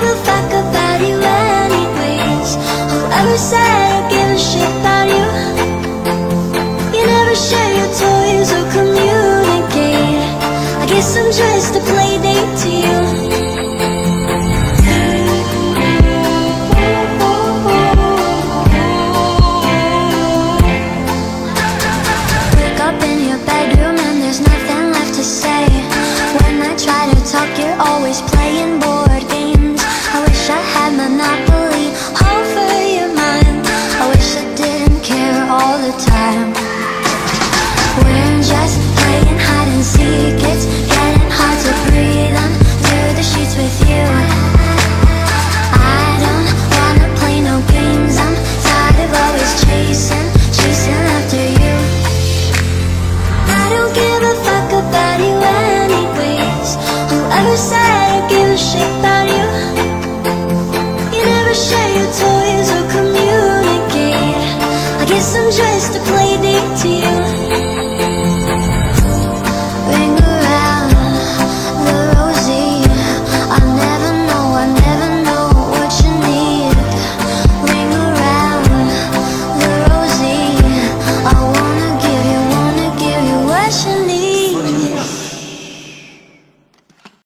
a fuck about you anyways. Whoever said I give a shit about you, you never share your toys or communicate. I guess I'm just a playdate to you.